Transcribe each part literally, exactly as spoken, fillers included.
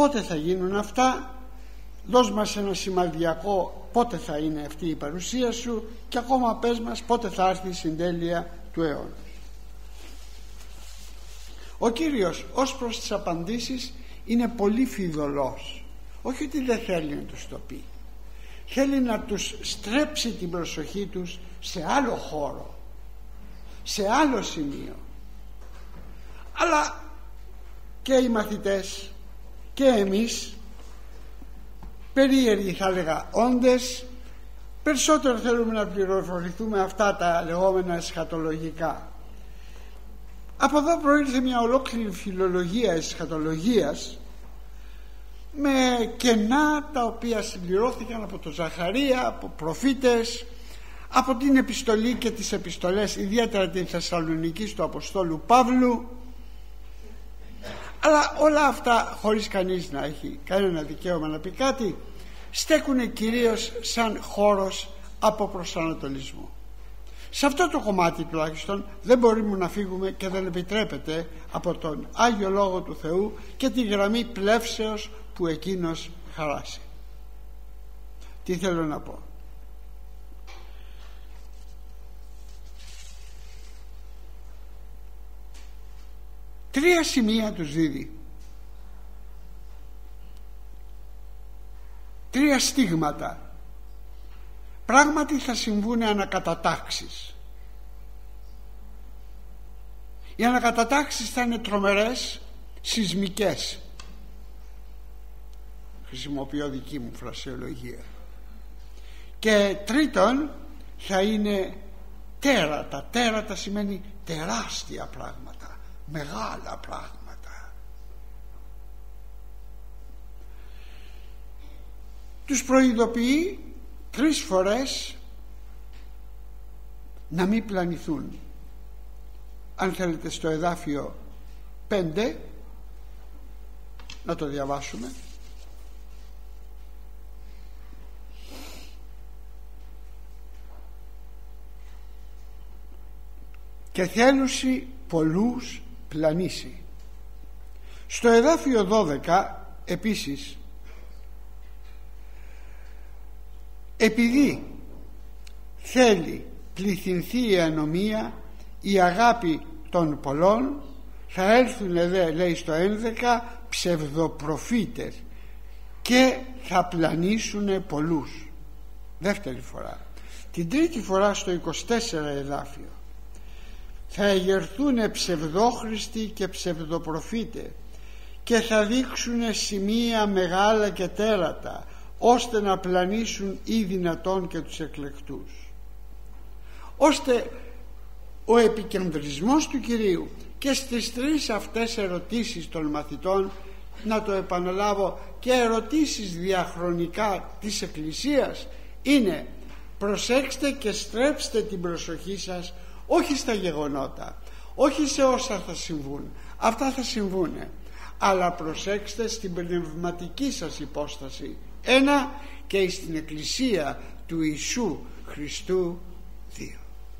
Πότε θα γίνουν αυτά? Δώσ' μας ένα σημαδιακό πότε θα είναι αυτή η παρουσία σου, και ακόμα πες μας πότε θα έρθει η συντέλεια του αιώνα. Ο Κύριος ως προς τις απαντήσεις είναι πολύ φιδωλός. Όχι ότι δεν θέλει να τους το πει, θέλει να τους στρέψει την προσοχή τους σε άλλο χώρο, σε άλλο σημείο. Αλλά και οι μαθητές και εμείς, περίεργοι θα έλεγα όντες, περισσότερο θέλουμε να πληροφορηθούμε αυτά τα λεγόμενα εσχατολογικά. Από εδώ προήλθε μια ολόκληρη φιλολογία εσχατολογίας, με κενά τα οποία συμπληρώθηκαν από τον Ζαχαρία, από προφήτες, από την επιστολή και τις επιστολές, ιδιαίτερα την Θεσσαλονικής του Αποστόλου Παύλου. Αλλά όλα αυτά, χωρίς κανείς να έχει κανένα δικαίωμα να πει κάτι, στέκουν κυρίως σαν χώρος από προσανατολισμό. Σε αυτό το κομμάτι τουλάχιστον δεν μπορούμε να φύγουμε και δεν επιτρέπεται από τον Άγιο Λόγο του Θεού και τη γραμμή πλεύσεως που εκείνος χαράσει. Τι θέλω να πω? Τρία σημεία τους δίδει, τρία στίγματα. Πράγματι θα συμβούν ανακατατάξεις. Οι ανακατατάξεις θα είναι τρομερές, σεισμικές. Χρησιμοποιώ δική μου φρασιολογία. Και τρίτον θα είναι τέρατα. Τέρατα σημαίνει τεράστια πράγματα, μεγάλα πράγματα. Τους προειδοποιεί τρεις φορές να μην πλανηθούν. Αν θέλετε στο εδάφιο πέντε να το διαβάσουμε. Και θέλουσι πολλούς πλανήσει. Στο εδάφιο δώδεκα επίσης, επειδή θέλει πληθυνθεί η ανομία, η αγάπη των πολλών, θα έρθουν εδώ, λέει στο ένδεκα, ψευδοπροφήτες και θα πλανήσουν πολλούς. Δεύτερη φορά. Την τρίτη φορά στο είκοσι τέσσερα εδάφιο, θα εγερθούν ψευδόχριστοι και ψευδοπροφήτες και θα δείξουν σημεία μεγάλα και τέρατα, ώστε να πλανήσουν ή δυνατόν και τους εκλεκτούς. Ώστε ο επικεντρισμός του Κυρίου και στις τρεις αυτές ερωτήσεις των μαθητών, να το επαναλάβω, και ερωτήσεις διαχρονικά της Εκκλησίας, είναι: προσέξτε και στρέψτε την προσοχή σας όχι στα γεγονότα, όχι σε όσα θα συμβούν, αυτά θα συμβούν, αλλά προσέξτε στην πνευματική σας υπόσταση, ένα, και στην Εκκλησία του Ιησού Χριστού, δύο.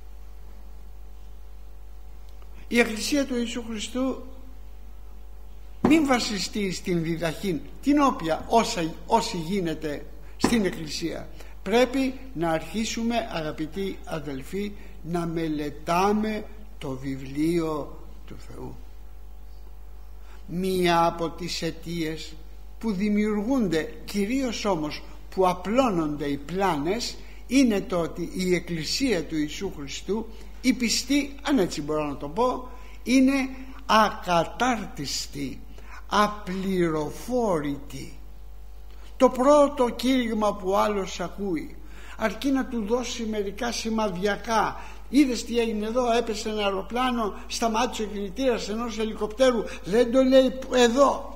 Η Εκκλησία του Ιησού Χριστού μην βασιστεί στην διδαχή την οποία όσα, όσοι γίνεται στην Εκκλησία. Πρέπει να αρχίσουμε, αγαπητοί αδελφοί, να μελετάμε το βιβλίο του Θεού. Μία από τις αιτίες που δημιουργούνται, κυρίως όμως που απλώνονται οι πλάνες, είναι το ότι η Εκκλησία του Ιησού Χριστού, η πιστή, αν έτσι μπορώ να το πω, είναι ακατάρτιστη, απληροφόρητη. Το πρώτο κήρυγμα που άλλος ακούει, αρκεί να του δώσει μερικά σημαδιακά: είδες τι έγινε εδώ, έπεσε ένα αεροπλάνο, σταμάτησε ο κινητήρας ενός ελικοπτέρου, δεν το λέει εδώ.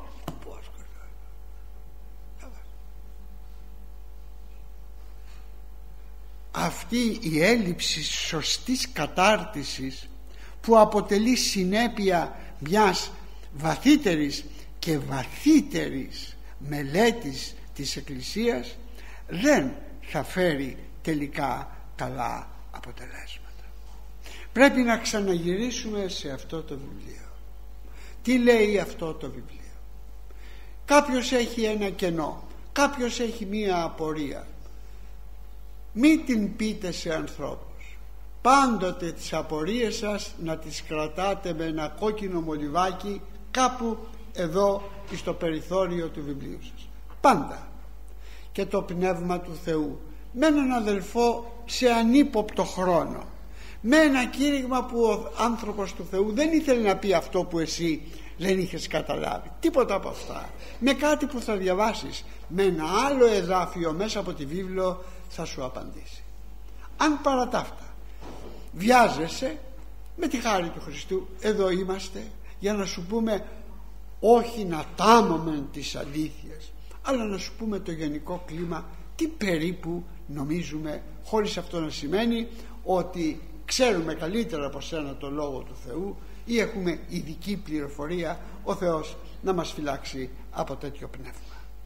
Αυτή η έλλειψη σωστής κατάρτισης, που αποτελεί συνέπεια μιας βαθύτερης και βαθύτερης μελέτης της Εκκλησίας, δεν θα φέρει τελικά καλά αποτελέσματα. Πρέπει να ξαναγυρίσουμε σε αυτό το βιβλίο. Τι λέει αυτό το βιβλίο? κάποιος έχει ένα κενό, κάποιος έχει μία απορία. Μην την πείτε σε ανθρώπους. Πάντοτε τις απορίες σας να τις κρατάτε με ένα κόκκινο μολυβάκι κάπου εδώ στο περιθώριο του βιβλίου σας. Πάντα. Και το Πνεύμα του Θεού με έναν αδελφό σε ανύποπτο χρόνο, με ένα κήρυγμα που ο άνθρωπος του Θεού δεν ήθελε να πει αυτό που εσύ δεν είχες καταλάβει, τίποτα από αυτά, με κάτι που θα διαβάσεις, με ένα άλλο εδάφιο μέσα από τη βίβλο θα σου απαντήσει. Αν παρά τα αυτά βιάζεσαι, με τη χάρη του Χριστού εδώ είμαστε για να σου πούμε όχι να τάμουμε τις αλήθειες, αλλά να σου πούμε το γενικό κλίμα, τι περίπου νομίζουμε, χωρίς αυτό να σημαίνει ότι ξέρουμε καλύτερα από σένα το Λόγο του Θεού ή έχουμε ειδική πληροφορία. Ο Θεός να μας φυλάξει από τέτοιο πνεύμα.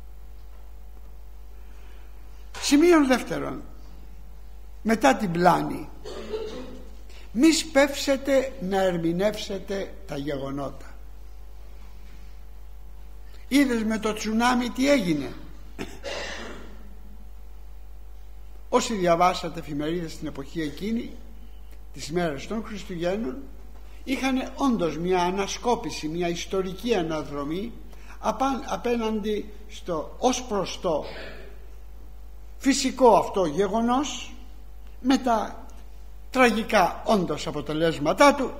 Σημείο δεύτερον, μετά την πλάνη, μη σπεύσετε να ερμηνεύσετε τα γεγονότα. Είδες με το τσουνάμι τι έγινε? Όσοι διαβάσατε εφημερίδες στην εποχή εκείνη, τις μέρες των Χριστουγέννων, είχαν όντως μια ανασκόπηση, μια ιστορική αναδρομή απέναντι στο ως προς το φυσικό αυτό γεγονός, με τα τραγικά όντως αποτελέσματά του,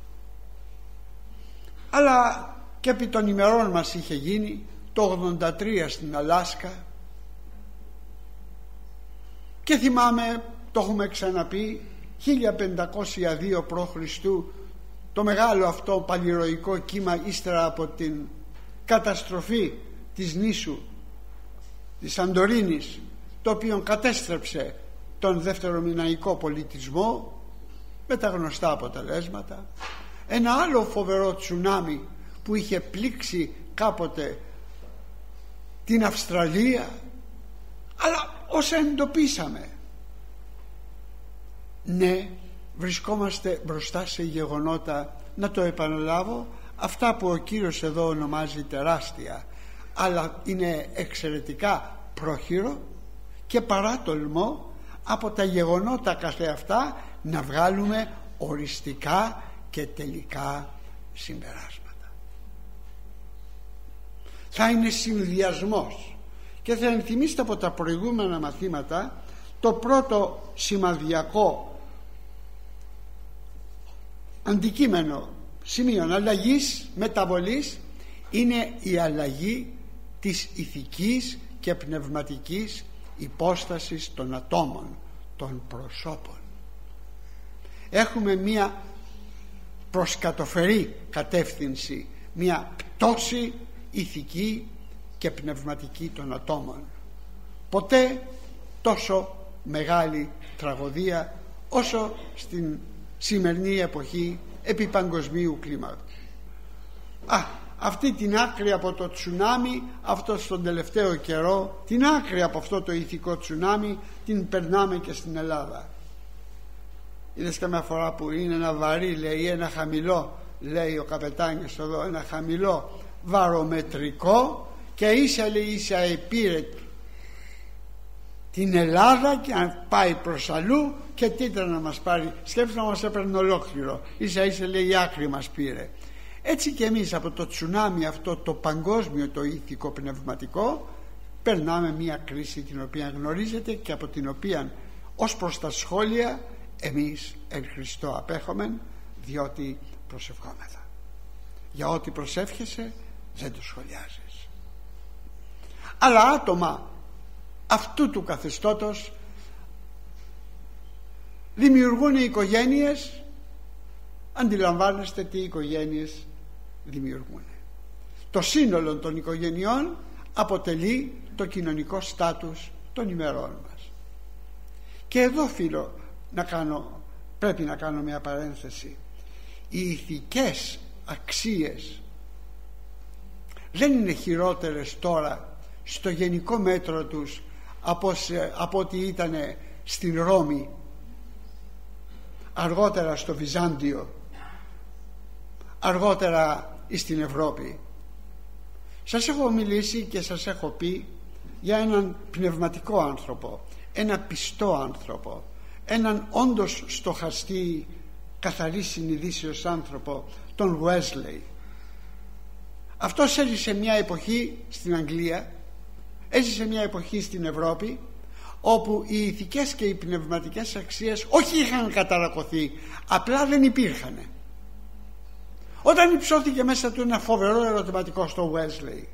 αλλά και επί των ημερών μας είχε γίνει το ογδόντα τρία στην Αλάσκα. Και θυμάμαι, το έχουμε ξαναπεί, χίλια πεντακόσια δύο π.Χ. το μεγάλο αυτό παλιροϊκό κύμα ύστερα από την καταστροφή της νήσου της Σαντορίνης, το οποίο κατέστρεψε τον δευτερομηναϊκό πολιτισμό με τα γνωστά αποτελέσματα. Ένα άλλο φοβερό τσουνάμι που είχε πλήξει κάποτε την Αυστραλία, αλλά όσα εντοπίσαμε, ναι, βρισκόμαστε μπροστά σε γεγονότα, να το επαναλάβω, αυτά που ο Κύριος εδώ ονομάζει τεράστια, αλλά είναι εξαιρετικά πρόχειρο και παράτολμο από τα γεγονότα καθεαυτά να βγάλουμε οριστικά και τελικά συμπεράσματα. Θα είναι συνδυασμός, και θα ενθυμίσετε από τα προηγούμενα μαθήματα το πρώτο σημαδιακό αντικείμενο σημείων αλλαγής, μεταβολής, είναι η αλλαγή της ηθικής και πνευματικής υπόστασης των ατόμων, των προσώπων. Έχουμε μία προσκατοφερή κατεύθυνση, μία πτώση ηθική και πνευματική των ατόμων. Ποτέ τόσο μεγάλη τραγωδία όσο στην σημερινή εποχή επί παγκοσμίου κλίμακος. Α, αυτή την άκρη από το τσουνάμι, αυτό στον τελευταίο καιρό, την άκρη από αυτό το ηθικό τσουνάμι την περνάμε και στην Ελλάδα. Είδες καμιά φορά που είναι ένα βαρύ, λέει, ένα χαμηλό, λέει ο καπετάνιος εδώ, ένα χαμηλό βαρομετρικό, και ίσα, λέει, ίσα επήρε την Ελλάδα και αν πάει προς αλλού, και τι ήταν να μας πάρει, σκέψτε να μας έπαιρνε ολόκληρο, ίσα ίσα, λέει, η άκρη μας πήρε. Έτσι και εμείς από το τσουνάμι αυτό το παγκόσμιο, το ηθικό πνευματικό, περνάμε μια κρίση την οποία γνωρίζετε και από την οποία ως προς τα σχόλια εμείς εν Χριστώ απέχομεν, διότι προσευχόμεθα. Για ό,τι προσεύχεσαι δεν το σχολιάζεις. Αλλά άτομα αυτού του καθεστώτος δημιουργούν οικογένειες. Αντιλαμβάνεστε τι οικογένειες δημιουργούν. Το σύνολο των οικογενειών αποτελεί το κοινωνικό στάτους των ημερών μας. Και εδώ, φίλο, να κάνω, πρέπει να κάνω μια παρένθεση. Οι ηθικές αξίες δεν είναι χειρότερες τώρα στο γενικό μέτρο τους από, από ό,τι ήταν στην Ρώμη, αργότερα στο Βυζάντιο, αργότερα στην Ευρώπη. Σας έχω μιλήσει και σας έχω πει για έναν πνευματικό άνθρωπο, ένα πιστό άνθρωπο, έναν όντως στοχαστή, καθαρή συνειδήσεως άνθρωπο, τον Wesley. Αυτός έζησε μια εποχή στην Αγγλία, έζησε μια εποχή στην Ευρώπη, όπου οι ηθικές και οι πνευματικές αξίες όχι είχαν καταρακωθεί, απλά δεν υπήρχαν. Όταν υψώθηκε μέσα του ένα φοβερό ερωτηματικό στο Wesley,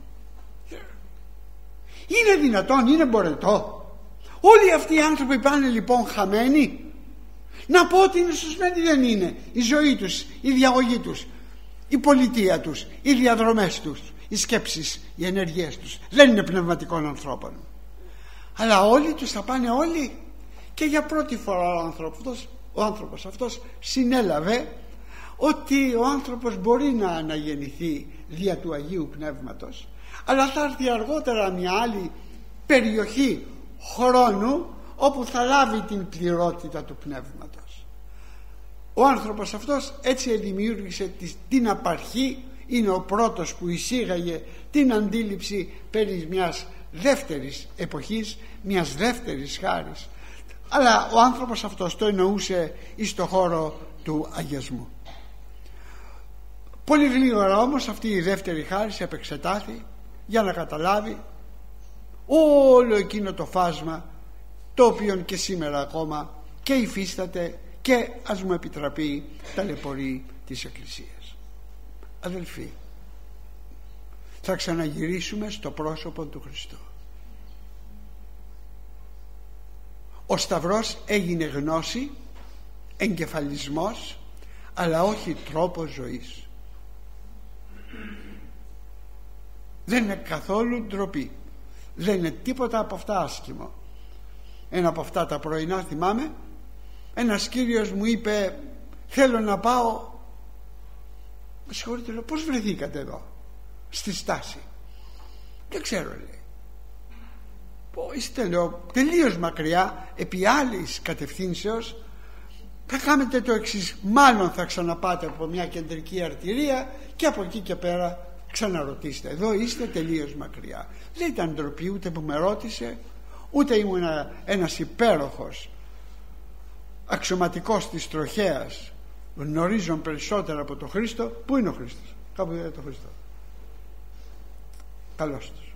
είναι δυνατόν, είναι μπορετό όλοι αυτοί οι άνθρωποι πάνε λοιπόν χαμένοι? Να πω ότι είναι σωσμένοι? Δεν είναι. Η ζωή τους, η διαγωγή τους, η πολιτεία τους, οι διαδρομές τους, οι σκέψεις, οι ενέργειές τους δεν είναι πνευματικών ανθρώπων. Αλλά όλοι τους θα πάνε όλοι. Και για πρώτη φορά ο άνθρωπος, ο άνθρωπος αυτός συνέλαβε ότι ο άνθρωπος μπορεί να αναγεννηθεί δια του Αγίου Πνεύματος, αλλά θα έρθει αργότερα μια άλλη περιοχή χρόνου όπου θα λάβει την πληρότητα του Πνεύματος. Ο άνθρωπος αυτός έτσι δημιούργησε την απαρχή, είναι ο πρώτος που εισήγαγε την αντίληψη περί μιας δεύτερης εποχής, μιας δεύτερης χάρης. Αλλά ο άνθρωπος αυτός το εννοούσε εις το χώρο του αγιασμού. Πολύ γλίγορα όμως αυτή η δεύτερη χάρις επεξετάθη για να καταλάβει όλο εκείνο το φάσμα το οποίο και σήμερα ακόμα και υφίσταται και ας μου επιτραπεί ταλαιπωρεί της Εκκλησίας. Αδελφοί, θα ξαναγυρίσουμε στο πρόσωπο του Χριστού. Ο Σταυρός έγινε γνώση, εγκεφαλισμός, αλλά όχι τρόπος ζωής. Δεν είναι καθόλου ντροπή, δεν είναι τίποτα από αυτά άσχημο. Ένα από αυτά τα πρωινά θυμάμαι, ένας κύριος μου είπε, θέλω να πάω. Με συγχωρείτε, λέω, πώς βρεθήκατε εδώ στη στάση? Δεν ξέρω, λέει. Είστε, λέω, τελείως μακριά, επί άλλης κατευθύνσεως. Θα κάνετε το εξής, μάλλον θα ξαναπάτε από μια κεντρική αρτηρία και από εκεί και πέρα ξαναρωτήστε. Εδώ είστε τελείως μακριά. Δεν ήταν ντροπή ούτε που με ρώτησε, ούτε ήμουν ένας υπέροχος αξιωματικός της τροχέας, γνωρίζουν περισσότερα από τον Χρήστο. Πού είναι ο Χρήστος? Κάπου είδατε τον Χρήστο? Καλώς τους.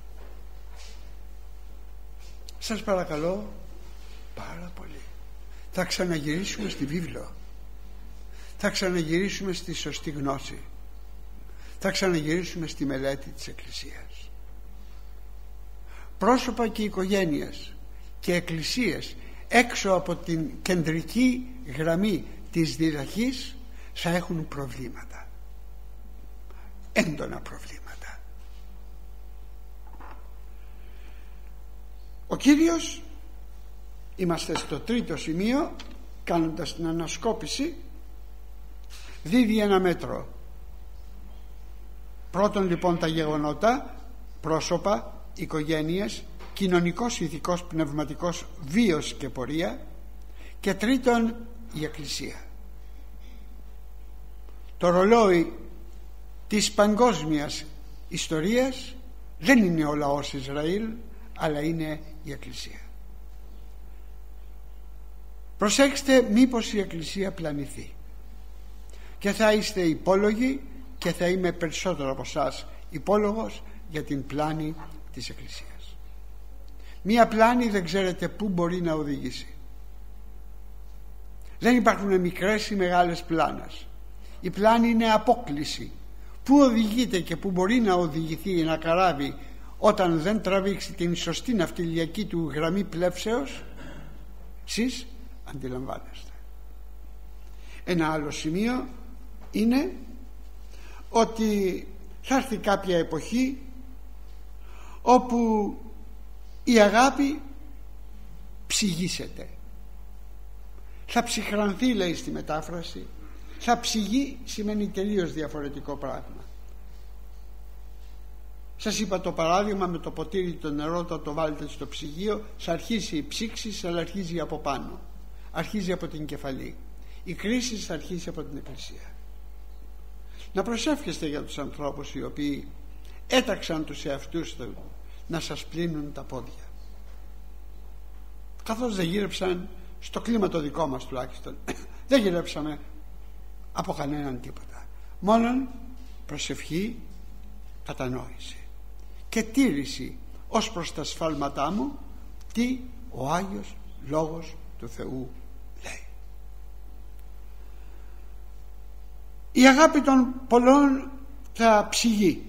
Σας παρακαλώ πάρα πολύ, θα ξαναγυρίσουμε στη βίβλο, θα ξαναγυρίσουμε στη σωστή γνώση, θα ξαναγυρίσουμε στη μελέτη της Εκκλησίας. Πρόσωπα και οικογένειες και εκκλησίες έξω από την κεντρική γραμμή της διδαχής θα έχουν προβλήματα, έντονα προβλήματα. Ο Κύριος, είμαστε στο τρίτο σημείο, κάνοντας την ανασκόπηση, δίδει ένα μέτρο. Πρώτον λοιπόν τα γεγονότα, πρόσωπα, οικογένειες, κοινωνικός, ηθικός, πνευματικός βίος και πορεία, και τρίτον η Εκκλησία. Το ρολόι της παγκόσμιας ιστορίας δεν είναι ο λαός Ισραήλ, αλλά είναι η Εκκλησία. Προσέξτε, μήπως η Εκκλησία πλανηθεί, και θα είστε υπόλογοι, και θα είμαι περισσότερο από εσάς υπόλογος για την πλάνη της Εκκλησίας. Μία πλάνη δεν ξέρετε πού μπορεί να οδηγήσει. Δεν υπάρχουν μικρές ή μεγάλες πλάνες. Η πλάνη είναι απόκληση. Πού οδηγείται και πού μπορεί να οδηγηθεί ένα καράβι όταν δεν τραβήξει την σωστή ναυτιλιακή του γραμμή πλεύσεως? Εσείς αντιλαμβάνεστε. Ένα άλλο σημείο είναι ότι θα έρθει κάποια εποχή όπου η αγάπη ψυγίσεται. Θα ψυχρανθεί, λέει στη μετάφραση. Θα ψυγεί σημαίνει τελείως διαφορετικό πράγμα. Σας είπα το παράδειγμα με το ποτήρι το νερό, όταν το βάλετε στο ψυγείο, θα αρχίσει η ψήξη, αλλά αρχίζει από πάνω, αρχίζει από την κεφαλή. Η κρίση θα αρχίσει από την Εκκλησία. Να προσεύχεστε για τους ανθρώπους οι οποίοι έταξαν τους εαυτούς τους να σας πλύνουν τα πόδια, καθώς δεν γύρεψαν στο κλίμα το δικό μας τουλάχιστον. Δεν γυρέψαμε από κανέναν τίποτα, μόνον προσευχή, κατανόηση και τήρηση ως προς τα σφάλματά μου, τι ο Άγιος Λόγος του Θεού λέει. Η αγάπη των πολλών θα ψυγεί.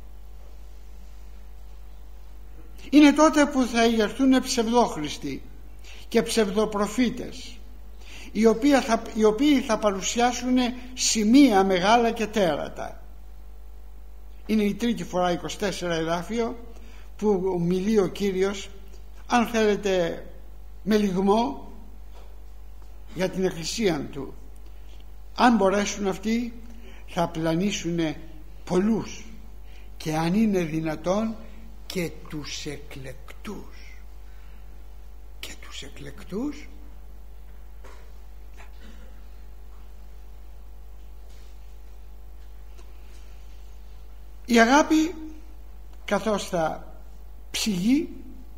Είναι τότε που θα ηγερθούν ψευδόχριστοι και ψευδοπροφήτες, οι οποίοι θα, οι οποίοι θα παρουσιάσουν σημεία μεγάλα και τέρατα. Είναι η τρίτη φορά, είκοσι τέσσερα εδάφιο, που μιλεί ο Κύριος, αν θέλετε με λιγμό, για την εκκλησία του. Αν μπορέσουν αυτοί θα πλανήσουν πολλούς, και αν είναι δυνατόν και τους εκλεκτούς. Και τους εκλεκτούς. Η αγάπη, καθώς θα ψυγεί,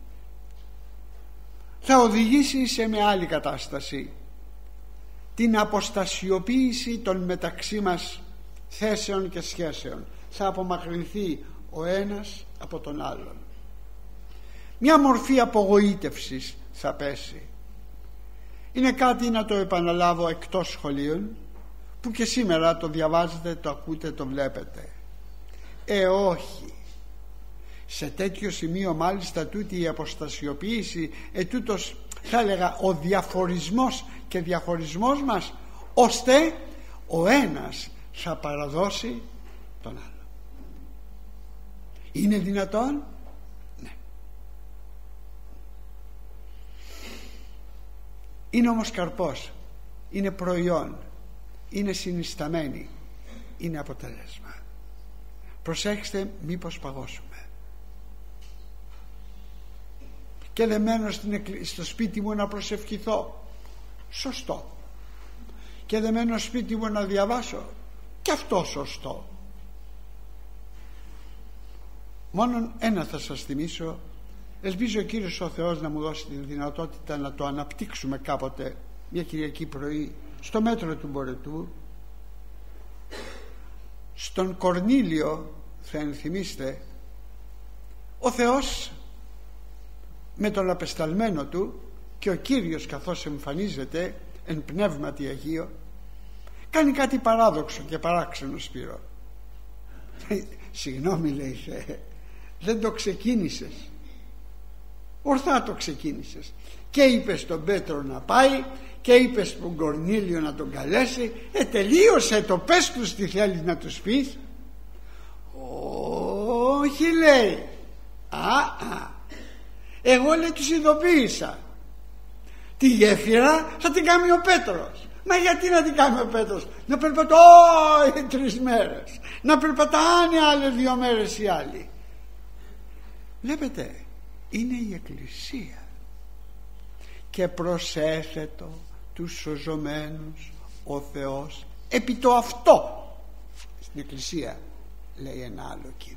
θα οδηγήσει σε μια άλλη κατάσταση, την αποστασιοποίηση των μεταξύ μας θέσεων και σχέσεων. Θα απομακρυνθεί ο ένας από τον άλλον. Μια μορφή απογοήτευσης θα πέσει. Είναι κάτι, να το επαναλάβω, εκτός σχολείων, που και σήμερα το διαβάζετε, το ακούτε, το βλέπετε. Ε όχι, σε τέτοιο σημείο μάλιστα τούτη η αποστασιοποίηση, ετούτος θα έλεγα ο διαφορισμός και διαχωρισμός μας, ώστε ο ένας θα παραδώσει τον άλλο. Είναι δυνατόν? Ναι. Είναι όμως καρπός, είναι προϊόν, είναι συνισταμένη, είναι αποτέλεσμα. Προσέξτε μήπως παγώσουμε. Και δεν μένω στο σπίτι μου να προσευχηθώ, σωστό. Και δεν μένω στο σπίτι μου να διαβάσω, και αυτό σωστό. Μόνον ένα θα σας θυμίσω, ελπίζω ο Κύριος ο Θεός να μου δώσει τη δυνατότητα να το αναπτύξουμε κάποτε μια Κυριακή πρωί στο μέτρο του Μπορετού. Στον Κορνήλιο, θα ενθυμίστε, ο Θεός με τον απεσταλμένο του και ο Κύριος, καθώς εμφανίζεται εν πνεύματι Αγίο, κάνει κάτι παράδοξο και παράξενο, Σπύρο. Συγγνώμη, λέει, δεν το ξεκίνησες, ορθά το ξεκίνησες, και είπες στον Πέτρο να πάει και είπες στον Κορνήλιο να τον καλέσει. Ε, τελείωσε το, πες τους τι θέλεις να τους πεις. Όχι, λέει, α, α, εγώ, λέει, τους ειδοποίησα, τη γέφυρα θα την κάνει ο Πέτρος. Μα γιατί να την κάνει ο Πέτρος? Να περπατώ οι τρεις μέρες, να περπατάνε άλλες δύο μέρες οι άλλοι. Βλέπετε, είναι η Εκκλησία, και προσέθετο τους σωζωμένους ο Θεός επί το αυτό. Στην Εκκλησία λέει ένα άλλο κείμενο.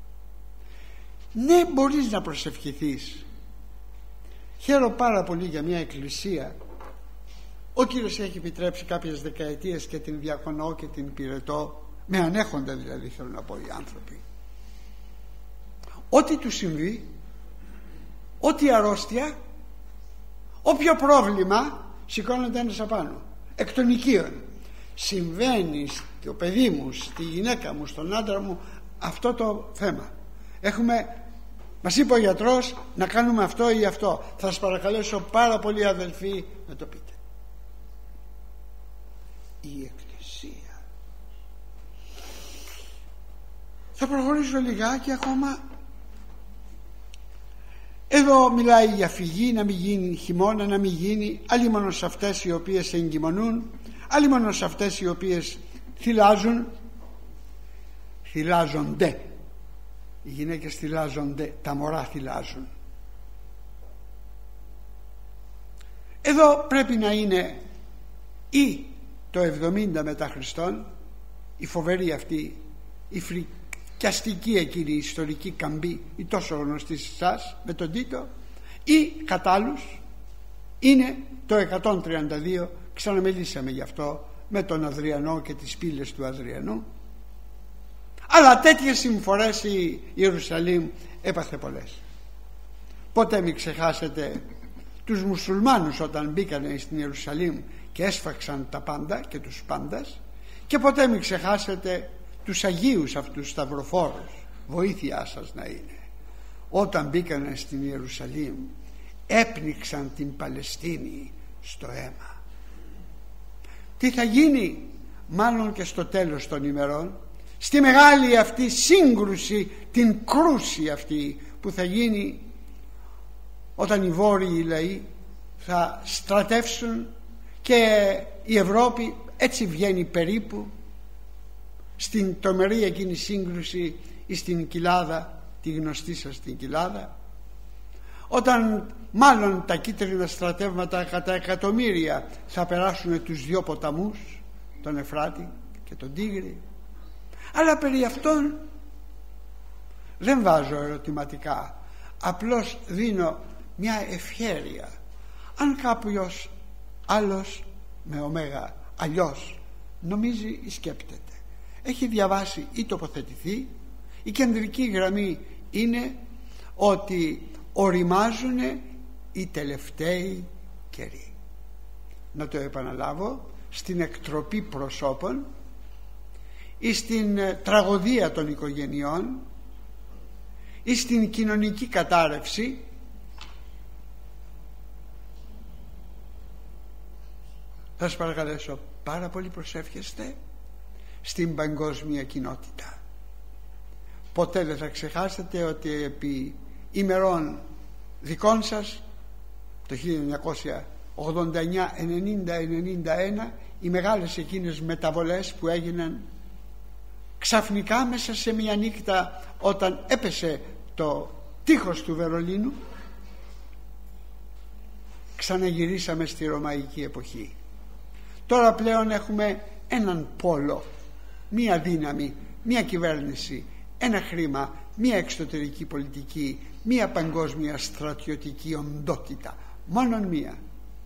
Ναι, μπορείς να προσευχηθείς. Χαίρομαι πάρα πολύ για μια Εκκλησία. Ο Κύριος έχει επιτρέψει κάποιες δεκαετίες και την διακονώ και την υπηρετώ, με ανέχονται δηλαδή, θέλω να πω, οι άνθρωποι. Ό,τι του συμβεί, ό,τι αρρώστια, όποιο πρόβλημα, σηκώνεται ένας απάνω, εκ των οικείων. Συμβαίνει στο παιδί μου, στη γυναίκα μου, στον άντρα μου αυτό το θέμα. Έχουμε, μας είπε ο γιατρός να κάνουμε αυτό ή αυτό. Θα σας παρακαλέσω πάρα πολύ, αδελφοί, να το πείτε. Η Εκκλησία. Θα προχωρήσω λιγάκι ακόμα. Εδώ μιλάει για φυγή, να μην γίνει χειμώνα, να μην γίνει, άλλοι μόνο σε αυτές οι οποίες εγκυμονούν, άλλοι μόνο σε αυτές οι οποίες θυλάζουν, θυλάζονται. Οι γυναίκες θυλάζονται, τα μωρά θυλάζουν. Εδώ πρέπει να είναι ή το εβδομήντα μετά Χριστόν, η φοβερή αυτή, η φρικιαστική και αστική εκείνη η ιστορική καμπή, η τόσο γνωστή σε εσάς με τον Τίτο, ή κατά άλλους είναι το εκατόν τριάντα δύο. Ξαναμιλήσαμε γι' αυτό με τον Αδριανό και τις πύλες του Αδριανού. Αλλά τέτοιες συμφορές η Ιερουσαλήμ έπαθε πολλές. Ποτέ μην ξεχάσετε τους μουσουλμάνους όταν μπήκανε στην Ιερουσαλήμ και έσφαξαν τα πάντα και τους πάντας, και ποτέ μην ξεχάσετε τους Αγίους αυτούς σταυροφόρους, βοήθειά σας να είναι, όταν μπήκανε στην Ιερουσαλήμ έπνιξαν την Παλαιστίνη στο αίμα. Τι θα γίνει μάλλον και στο τέλος των ημερών, στη μεγάλη αυτή σύγκρουση, την κρούση αυτή που θα γίνει όταν οι βόρειοι λαοί θα στρατεύσουν και η Ευρώπη έτσι βγαίνει περίπου στην τρομερή εκείνη σύγκρουση στην Κοιλάδα, τη γνωστή σας την Κοιλάδα, όταν μάλλον τα κίτρινα στρατεύματα κατά εκατομμύρια θα περάσουν τους δυο ποταμούς, τον Εφράτη και τον Τίγρη. Αλλά περί αυτών δεν βάζω ερωτηματικά, απλώς δίνω μια ευχέρεια. Αν κάποιος άλλος με ωμέγα αλλιώς νομίζει ή σκέπτεται, έχει διαβάσει ή τοποθετηθεί, η κεντρική γραμμή είναι ότι οριμάζουν οι τελευταίοι καιροί. Να το επαναλάβω, στην εκτροπή προσώπων ή στην τραγωδία των οικογενειών ή στην κοινωνική κατάρρευση, θα σας παρακαλέσω πάρα πολύ προσεύχεστε στην παγκόσμια κοινότητα. Ποτέ δεν θα ξεχάσετε ότι επί ημερών δικών σας το χίλια εννιακόσια ογδόντα εννιά, ενενήντα, ενενήντα ένα, οι μεγάλες εκείνες μεταβολές που έγιναν ξαφνικά μέσα σε μια νύχτα, όταν έπεσε το τείχος του Βερολίνου, ξαναγυρίσαμε στη Ρωμαϊκή εποχή. Τώρα πλέον έχουμε έναν πόλο, μία δύναμη, μία κυβέρνηση, ένα χρήμα, μία εξωτερική πολιτική, μία παγκόσμια στρατιωτική οντότητα, μόνον μία.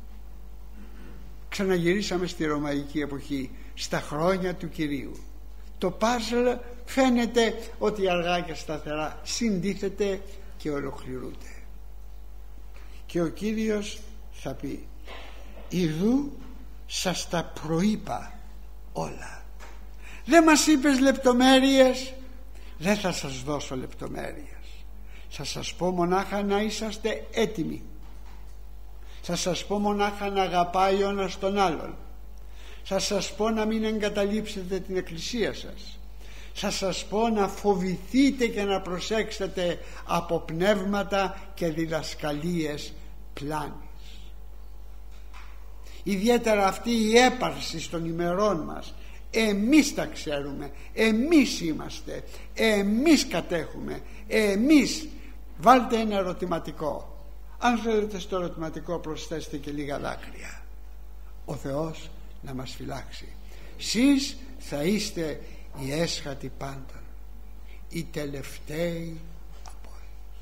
Ξαναγυρίσαμε στη Ρωμαϊκή εποχή, στα χρόνια του Κυρίου. Το παζλ φαίνεται ότι αργά και σταθερά συντίθεται και ολοκληρούται. Και ο Κύριος θα πει: ιδού σας τα προείπα όλα. Δεν μας είπες λεπτομέρειες, δεν θα σας δώσω λεπτομέρειες. Θα σας πω μονάχα να είσαστε έτοιμοι. Θα σας πω μονάχα να αγαπάει ο ένας τον άλλον. Θα σας πω να μην εγκαταλείψετε την εκκλησία σας. Θα σας πω να φοβηθείτε και να προσέξετε από πνεύματα και διδασκαλίες πλάνης. Ιδιαίτερα αυτή η έπαρση των ημερών μας, εμείς τα ξέρουμε, εμείς είμαστε, εμείς κατέχουμε, εμείς. Βάλτε ένα ερωτηματικό. Αν θέλετε στο ερωτηματικό προσθέστε και λίγα δάκρυα. Ο Θεός να μας φυλάξει. Σεις θα είστε οι έσχατοι πάντων, οι τελευταίοι από όλους.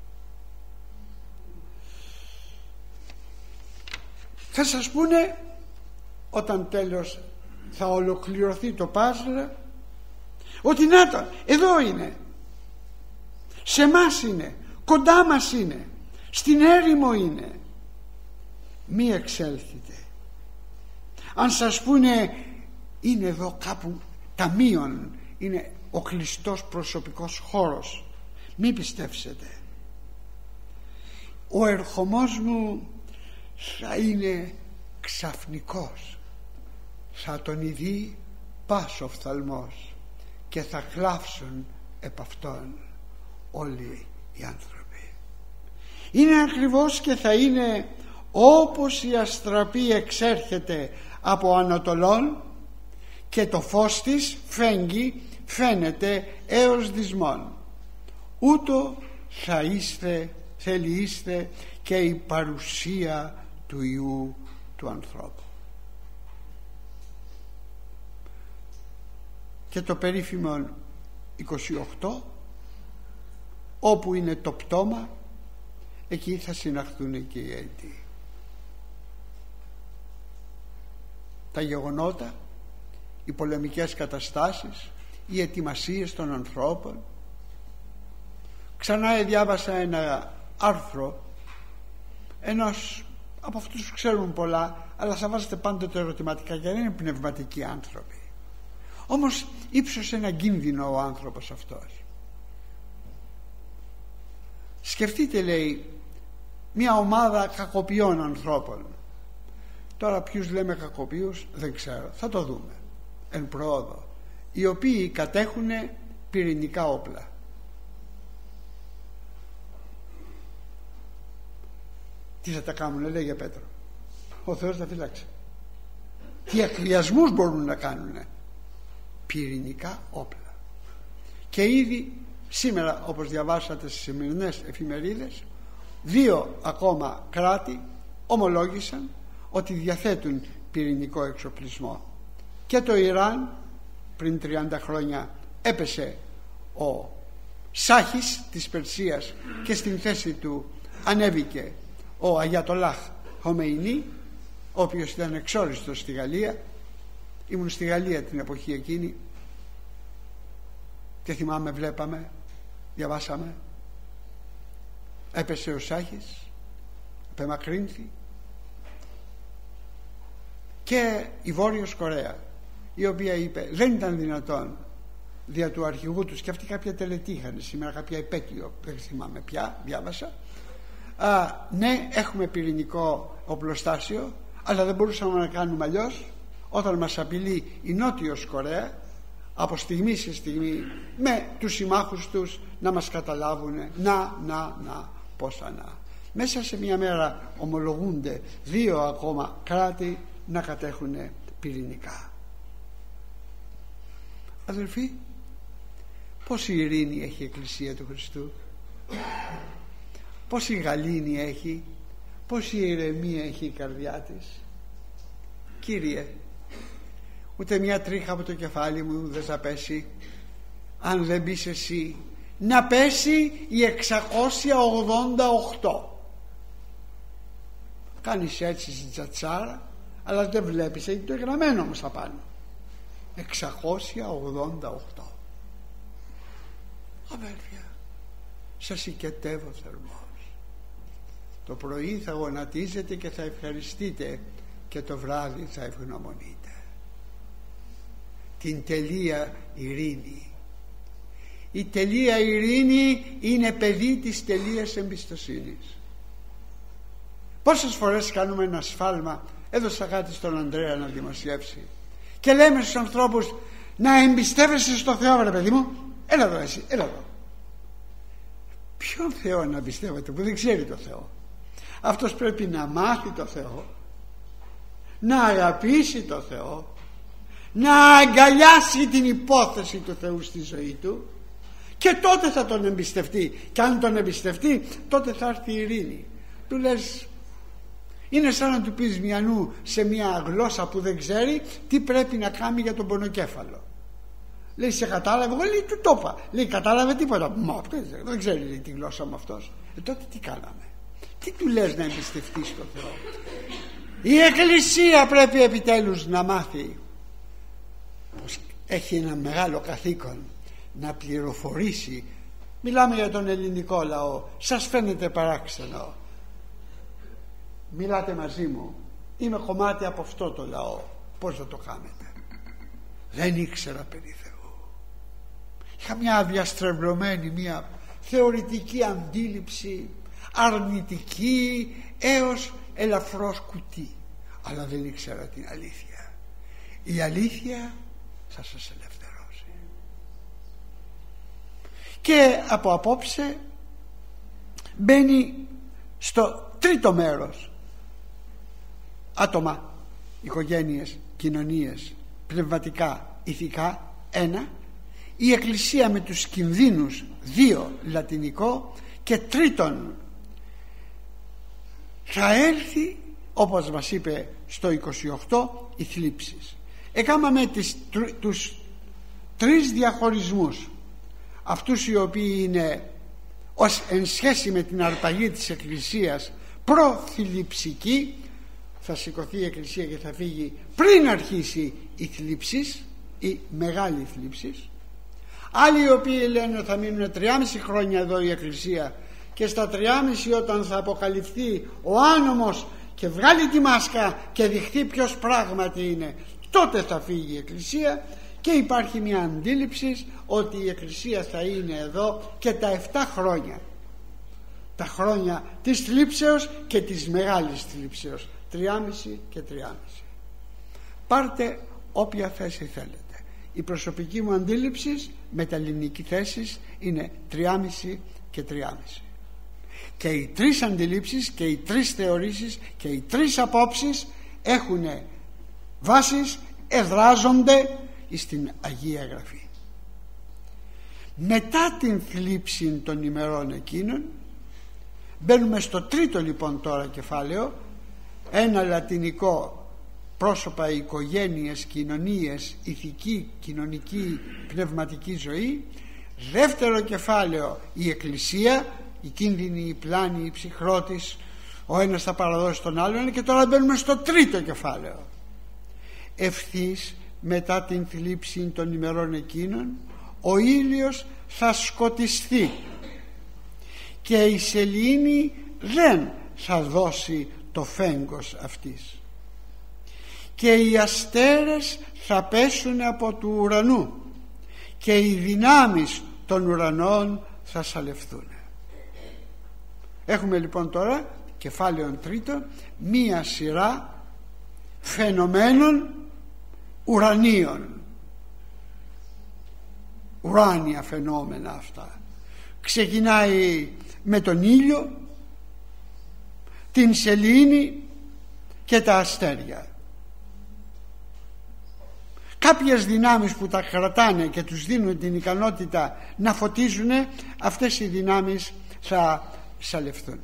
Θα σας πούνε όταν τέλος θα ολοκληρωθεί το παζλ ότι να το, εδώ είναι, σε μας είναι, κοντά μας είναι, στην έρημο είναι. Μη εξέλθετε. Αν σας πούνε είναι εδώ κάπου ταμείον, είναι ο κλειστός προσωπικός χώρος, μη πιστεύσετε. Ο ερχομός μου θα είναι ξαφνικός, θα τον ειδεί πας οφθαλμός και θα κλάψουν επ' αυτόν όλοι οι άνθρωποι. Είναι ακριβώς και θα είναι όπως η αστραπή εξέρχεται από Ανατολών και το φως της φέγγει, φαίνεται έως δυσμών. Ούτω θα είστε, θέλει είστε και η παρουσία του Υιού του ανθρώπου. Και το περίφημο είκοσι οκτώ, όπου είναι το πτώμα, εκεί θα συναχθούν και οι αίτιοι. Τα γεγονότα, οι πολεμικές καταστάσεις, οι ετοιμασίες των ανθρώπων. Ξανά διάβασα ένα άρθρο ενός από αυτούς που ξέρουν πολλά, αλλά θα βάζετε πάντοτε ερωτηματικά, γιατί δεν είναι πνευματικοί άνθρωποι. Όμως ύψωσε ένα κίνδυνο ο άνθρωπος αυτός. Σκεφτείτε, λέει, μια ομάδα κακοποιών ανθρώπων. Τώρα ποιους λέμε κακοποιούς δεν ξέρω, θα το δούμε εν προόδο, οι οποίοι κατέχουν πυρηνικά όπλα. Τι θα τα κάνουνε, λέγε Πέτρο? Ο Θεός τα φύλαξε. Τι εκβιασμούς μπορούν να κάνουνε? Πυρηνικά όπλα. Και ήδη σήμερα, όπως διαβάσατε στις σημερινές εφημερίδες, δύο ακόμα κράτη ομολόγησαν ότι διαθέτουν πυρηνικό εξοπλισμό. Και το Ιράν, πριν τριάντα χρόνια έπεσε ο Σάχης της Περσίας και στην θέση του ανέβηκε ο Αγιατολάχ Χομεϊνί, ο οποίος ήταν εξόριστος στη Γαλλία. Ήμουν στη Γαλλία την εποχή εκείνη και θυμάμαι, βλέπαμε, διαβάσαμε, έπεσε ο Σάχης, απεμακρύνθη, και η Βόρειος Κορέα, η οποία είπε δεν ήταν δυνατόν δια του αρχηγού τους, και αυτοί κάποια τελετή είχαν σήμερα, κάποια επέτειο, δεν θυμάμαι πια, διάβασα, α, ναι, έχουμε πυρηνικό οπλοστάσιο, αλλά δεν μπορούσαμε να κάνουμε αλλιώς όταν μας απειλεί η Νότιος Κορέα από στιγμή σε στιγμή με τους συμμάχους τους να μας καταλάβουν, να, να, να, πόσα να. Μέσα σε μια μέρα ομολογούνται δύο ακόμα κράτη να κατέχουν πυρηνικά. Αδελφοί, πόση ειρήνη έχει η Εκκλησία του Χριστού, πόση γαλήνη έχει, πόση ηρεμία έχει η καρδιά της. Κύριε, ούτε μια τρίχα από το κεφάλι μου δεν θα πέσει αν δεν μπεις εσύ. Να πέσει η εξακόσια ογδόντα οκτώ. Κάνεις έτσι στην τσατσάρα, αλλά δεν βλέπεις, έχει το γραμμένο όμως απάνω, εξακόσια ογδόντα οκτώ. Αδέρφια, σας οικετεύω θερμός. Το πρωί θα γονατίζετε και θα ευχαριστείτε, και το βράδυ θα ευγνωμονείτε. Την τελεία ειρήνη. Η τελεία ειρήνη είναι παιδί της τελείας εμπιστοσύνης. Πόσες φορές κάνουμε ένα σφάλμα? Έδωσα κάτι στον Ανδρέα να δημοσιεύσει και λέμε στους ανθρώπους να εμπιστεύεσαι στο Θεό. Βρε παιδί μου, έλα εδώ εσύ, έλα εδώ. Ποιον Θεό να εμπιστεύεται που δεν ξέρει το Θεό? Αυτός πρέπει να μάθει το Θεό, να αγαπήσει το Θεό, να αγκαλιάσει την υπόθεση του Θεού στη ζωή του, και τότε θα τον εμπιστευτεί. Και αν τον εμπιστευτεί, τότε θα έρθει η ειρήνη. Του λες, είναι σαν να του πεις μιανού σε μια γλώσσα που δεν ξέρει τι πρέπει να κάνει για τον πονοκέφαλο. Λέει, σε κατάλαβε? Εγώ, λέει, του το είπα. Λέει, κατάλαβε τίποτα? Μα δεν ξέρει, λέει, τη γλώσσα μου αυτός. Ε, τότε τι κάναμε? Τι του λες να εμπιστευτεί στο Θεό? Η Εκκλησία πρέπει επιτέλους να μάθει πως έχει ένα μεγάλο καθήκον να πληροφορήσει. Μιλάμε για τον ελληνικό λαό. Σας φαίνεται παράξενο? Μιλάτε μαζί μου, είμαι κομμάτι από αυτό το λαό. Πώς θα το κάνετε? Δεν ήξερα περί Θεού. Είχα μια διαστρεβλωμένη, μια θεωρητική αντίληψη, αρνητική έως ελαφρώς κουτί, αλλά δεν ήξερα την αλήθεια. Η αλήθεια θα σας ελευθερώσει. Και από απόψε μπαίνει στο τρίτο μέρος. Άτομα, οικογένειες, κοινωνίες, πνευματικά, ηθικά, ένα. Η Εκκλησία με τους κινδύνους, δύο, λατινικό. Και τρίτον, θα έρθει, όπως μας είπε στο είκοσι οκτώ, οι θλίψεις. Έκαναμε τις, τους τρεις διαχωρισμούς αυτούς οι οποίοι είναι ως εν σχέση με την αρπαγή της Εκκλησίας προθλιψικοί, θα σηκωθεί η Εκκλησία και θα φύγει πριν αρχίσει η θλίψη, η μεγάλη θλίψη. Άλλοι οι οποίοι λένε θα μείνουν τριάμιση χρόνια εδώ η Εκκλησία και στα τριάμιση όταν θα αποκαλυφθεί ο άνομος και βγάλει τη μάσκα και δειχθεί ποιος πράγματι είναι, τότε θα φύγει η Εκκλησία. Και υπάρχει μια αντίληψη ότι η Εκκλησία θα είναι εδώ και τα εφτά χρόνια, τα χρόνια της θλίψεως και της μεγάλης θλίψεως, τριάμιση και τριάμιση. Πάρτε όποια θέση θέλετε. Η προσωπική μου αντίληψη με τα ελληνική θέση είναι τριάμιση και τριάμιση. Και οι τρεις αντιλήψεις και οι τρεις θεωρήσεις και οι τρεις απόψεις έχουν βάσεις, εδράζονται στην Αγία Γραφή. Μετά την θλίψη των ημερών εκείνων μπαίνουμε στο τρίτο λοιπόν τώρα κεφάλαιο, ένα λατινικό, πρόσωπα, οικογένειες, κοινωνίες, ηθική, κοινωνική, πνευματική ζωή. Δεύτερο κεφάλαιο, η Εκκλησία, η κίνδυνη, η πλάνη, η ψυχρότης, ο ένας θα παραδώσει τον άλλον. Και τώρα μπαίνουμε στο τρίτο κεφάλαιο. Ευθύς μετά την θλίψη των ημερών εκείνων ο ήλιος θα σκοτιστεί και η σελήνη δεν θα δώσει το φέγγος αυτής και οι αστέρες θα πέσουν από του ουρανού και οι δυνάμεις των ουρανών θα σαλευθούν. Έχουμε λοιπόν τώρα κεφάλαιο τρίτο, μία σειρά φαινομένων ουρανίων, ουράνια φαινόμενα αυτά. Ξεκινάει με τον ήλιο, την σελήνη και τα αστέρια. Κάποιες δυνάμεις που τα κρατάνε και τους δίνουν την ικανότητα να φωτίζουν, αυτές οι δυνάμεις θα σαλευθούν.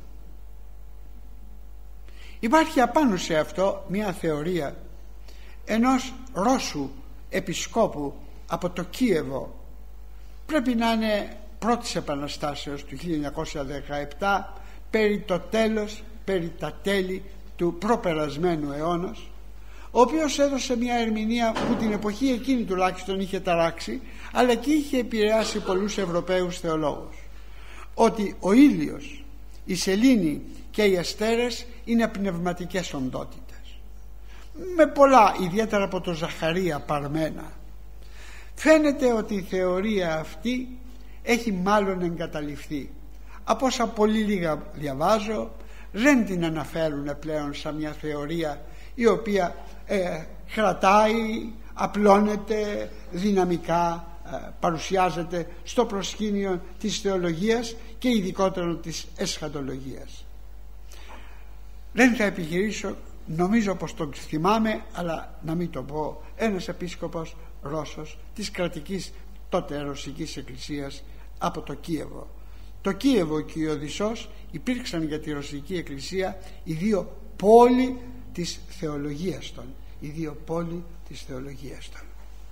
Υπάρχει απάνω σε αυτό μια θεωρία ενός Ρώσου επισκόπου από το Κίεβο, πρέπει να είναι πρώτης επαναστάσεως του χίλια εννιακόσια δεκαεπτά, περί το τέλος, περί τα τέλη του προπερασμένου αιώνα, ο οποίος έδωσε μια ερμηνεία που την εποχή εκείνη τουλάχιστον είχε ταράξει, αλλά και είχε επηρεάσει πολλούς Ευρωπαίους θεολόγους, ότι ο ήλιος, η σελήνη και οι αστέρες είναι πνευματικές οντότητες, με πολλά, ιδιαίτερα από το Ζαχαρία παρμένα. Φαίνεται ότι η θεωρία αυτή έχει μάλλον εγκαταλειφθεί. Από όσα πολύ λίγα διαβάζω, δεν την αναφέρουν πλέον σαν μια θεωρία η οποία ε, κρατάει, απλώνεται, δυναμικά ε, παρουσιάζεται στο προσκήνιο της θεολογίας και ειδικότερα της εσχατολογίας. Δεν θα επιχειρήσω, νομίζω πως τον θυμάμαι, αλλά να μην το πω. Ένας επίσκοπος Ρώσος της κρατικής τότε Ρωσικής Εκκλησίας από το Κίεβο. Το Κίεβο και η Οδυσσός υπήρξαν για τη Ρωσική Εκκλησία οι δύο πόλοι της θεολογίας των, οι δύο πόλοι της θεολογίας των.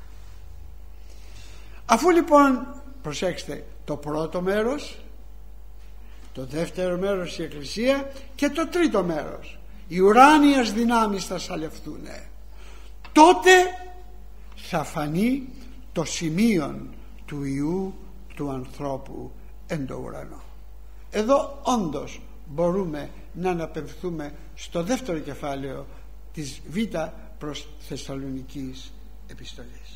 Αφού λοιπόν, προσέξτε, το πρώτο μέρος, το δεύτερο μέρος η Εκκλησία και το τρίτο μέρος, οι ουράνιες δυνάμεις θα σαλευθούν, τότε θα φανεί το σημείο του Υιού του ανθρώπου εν το ουρανό. Εδώ όντως μπορούμε να αναπευθούμε στο δεύτερο κεφάλαιο της Β προς Θεσσαλονικής επιστολής.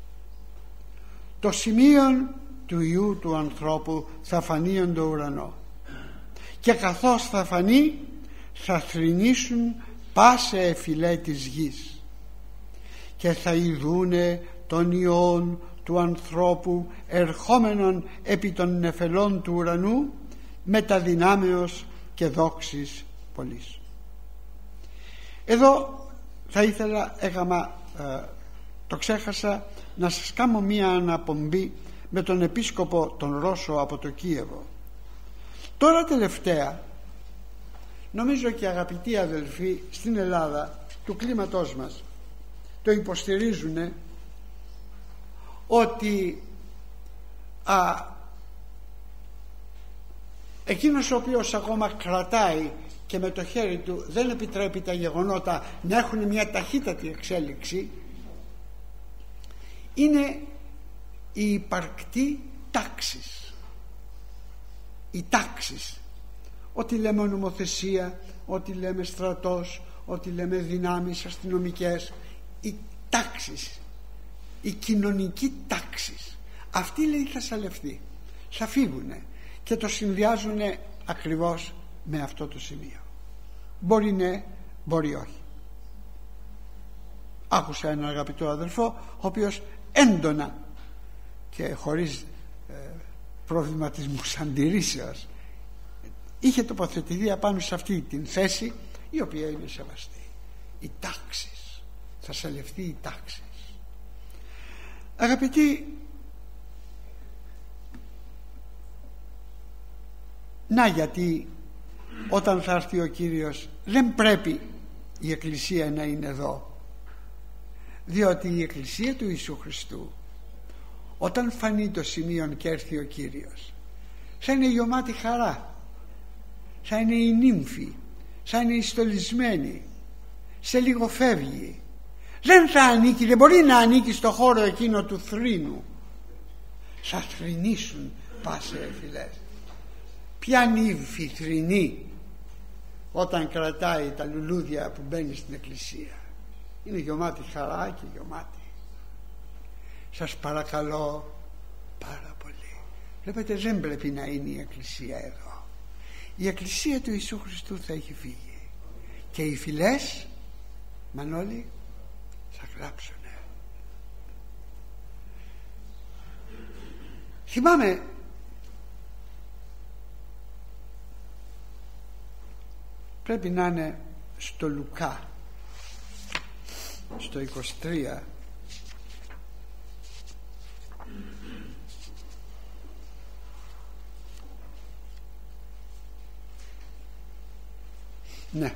Το σημείο του Υιού του ανθρώπου θα φανεί εν το ουρανό, και καθώς θα φανεί θα θρηνήσουν πάσε εφυλέ της γης και θα ειδούνε τον Υιόν του ανθρώπου ερχόμενον επί των νεφελών του ουρανού με τα δυνάμεως και δόξης πολλής. Εδώ θα ήθελα, έγαμα, ε, το ξέχασα, να σας κάνω μία αναπομπή με τον επίσκοπο τον Ρώσο από το Κίεβο. Τώρα τελευταία, νομίζω και αγαπητοί αδελφοί στην Ελλάδα του κλίματός μας το υποστηρίζουν, ότι α, εκείνος ο οποίος ακόμα κρατάει και με το χέρι του δεν επιτρέπει τα γεγονότα να έχουν μια ταχύτατη εξέλιξη, είναι η υπαρκτή τάξης. Οι τάξεις, ό,τι λέμε νομοθεσία, ό,τι λέμε στρατός, ό,τι λέμε δυνάμεις αστυνομικές, οι τάξεις, η κοινωνική τάξης, αυτή λέει θα σαλευθεί, θα φύγουνε, και το συνδυάζουν ακριβώς με αυτό το σημείο. Μπορεί ναι, μπορεί όχι. Άκουσα έναν αγαπητό αδελφό ο οποίος έντονα και χωρίς ε, προβληματισμούς αντιρρήσεως είχε τοποθετηθεί απάνω σε αυτή την θέση, η οποία είναι σεβαστή. Οι τάξεις, θα σαλευθεί οι τάξεις. Αγαπητοί, να γιατί όταν θα έρθει ο Κύριος δεν πρέπει η Εκκλησία να είναι εδώ, διότι η Εκκλησία του Ιησού Χριστού, όταν φανεί το σημείο και έρθει ο Κύριος, θα είναι γεμάτη χαρά, θα είναι η νύμφη, θα είναι η στολισμένη, σε λίγο φεύγει, δεν θα ανήκει, δεν μπορεί να ανήκει στο χώρο εκείνο του θρήνου. Θα θρηνήσουν πάσε φίλες. Ποια νύμφη θρηνεί όταν κρατάει τα λουλούδια που μπαίνει στην εκκλησία? Είναι γεμάτη χαρά και γεμάτη. Σας παρακαλώ πάρα πολύ, βλέπετε, δεν πρέπει να είναι η εκκλησία εδώ. Η εκκλησία του Ιησού Χριστού θα έχει φύγει και οι φυλές, Μανώλη, θα γράψουνε. Θυμάμαι πρέπει να είναι στο Λουκά, στο είκοσι τρία, ναι,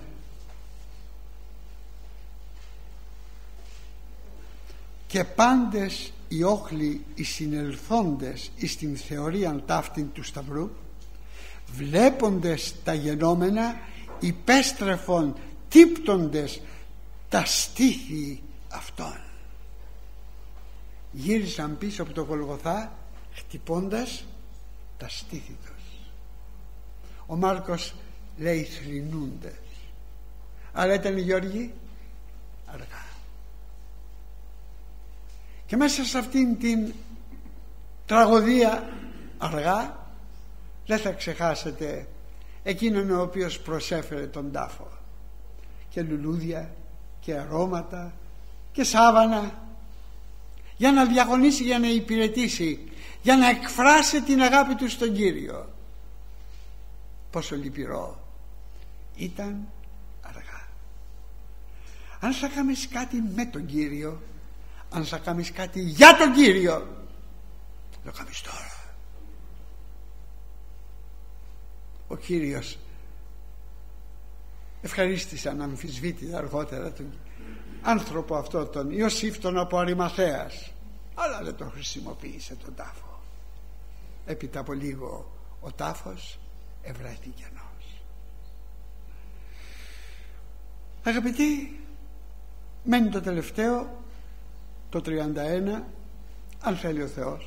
και πάντες οι όχλοι οι συνελθόντες εις την θεωρίαν ταύτην του Σταυρού, βλέποντες τα γενόμενα, υπέστρεφον τύπτοντες τα στήθη αυτών. Γύρισαν πίσω από το Γολγοθά χτυπώντας τα στήθη τους. Ο Μάρκος λέει θρηνούντες, αλλά ήταν, Γιώργη, αργά. Και μέσα σε αυτήν την τραγωδία αργά δεν θα ξεχάσετε εκείνον ο οποίος προσέφερε τον τάφο και λουλούδια και αρώματα και σάβανα για να διαγωνίσει, για να υπηρετήσει, για να εκφράσει την αγάπη του στον Κύριο. Πόσο λυπηρό ήταν αργά. Αν θα κάνεις κάτι με τον Κύριο, αν θα κάνεις κάτι για τον Κύριο, το κάνεις τώρα. Ο Κύριος ευχαρίστησε αναμφισβήτητα αργότερα τον άνθρωπο αυτό, τον Ιωσήφ τον από Αριμαθέας, αλλά δεν τον χρησιμοποίησε τον τάφο. Έπειτα από λίγο ο τάφος ευρέθη κενός. Αγαπητοί, μένει το τελευταίο, το τριάντα ένα, αν θέλει ο Θεός.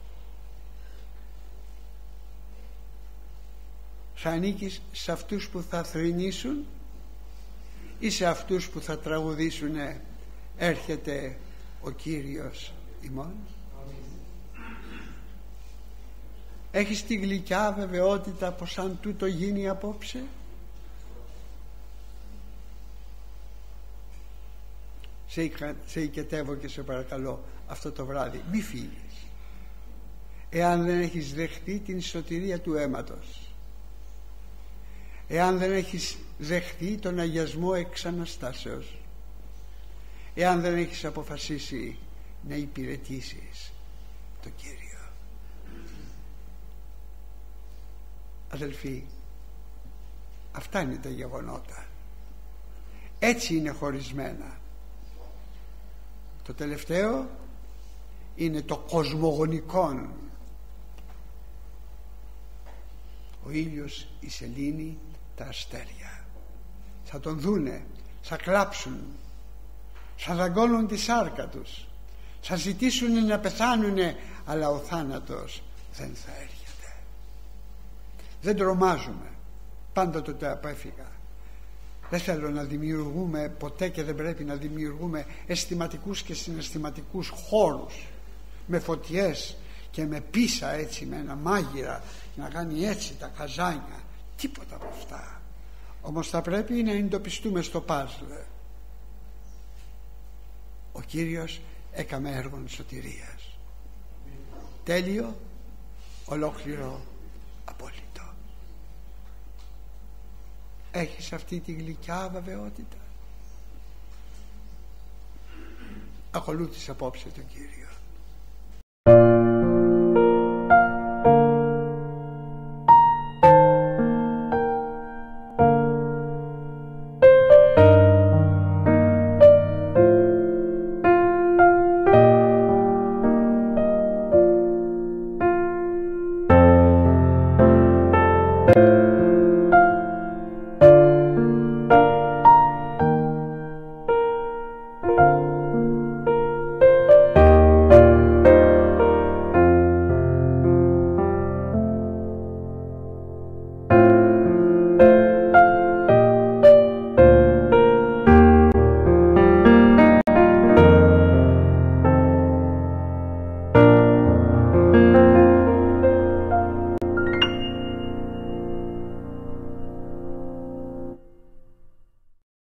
Θα ανήκεις σε αυτούς που θα θρηνήσουν ή σε αυτούς που θα τραγουδήσουνε έρχεται ο Κύριος ημών? Έχεις τη γλυκιά βεβαιότητα πως αν τούτο γίνει απόψε? Σε, σε οικετεύω και σε παρακαλώ αυτό το βράδυ, μη φύγεις εάν δεν έχεις δεχτεί την σωτηρία του αίματος, εάν δεν έχεις δεχτεί τον αγιασμό εξ Αναστάσεως, εάν δεν έχεις αποφασίσει να υπηρετήσεις τον Κύριο. Αδελφοί, αυτά είναι τα γεγονότα, έτσι είναι χωρισμένα. Το τελευταίο είναι το κοσμογονικό. ο ήλιος, η σελήνη, τα αστέρια. Θα τον δούνε, θα κλάψουν, θα δαγκώνουν τη σάρκα τους, θα ζητήσουν να πεθάνουνε, αλλά ο θάνατος δεν θα έρχεται. Δεν τρομάζουμε, πάντα το απέφυγα. Δεν θέλω να δημιουργούμε ποτέ, και δεν πρέπει να δημιουργούμε αισθηματικούς και συναισθηματικούς χώρους με φωτιές και με πίσα, έτσι, με ένα μάγειρα να κάνει έτσι τα καζάνια. Τίποτα από αυτά. Όμως θα πρέπει να εντοπιστούμε στο παζλ. Ο Κύριος έκαμε έργο σωτηρίας, τέλειο, ολόκληρο, απόλυτο. Έχεις αυτή τη γλυκιά βεβαιότητα? Ακολούθησε απόψε τον Κύριο. you